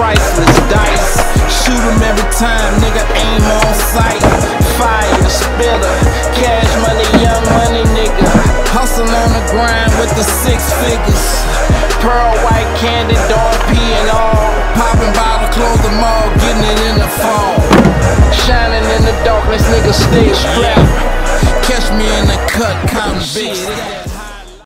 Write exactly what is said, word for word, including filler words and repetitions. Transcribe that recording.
priceless. Dice, shoot 'em every time, nigga, aim on sight. Fire, spitter, cash money, young money, nigga. Hustle on the grind with the six figures. Pearl white candy, dog pee and all. Popping bottle, close them all, getting it in the fall. Shining in the darkness, nigga, stay strapped. Catch me in the cut, counting big.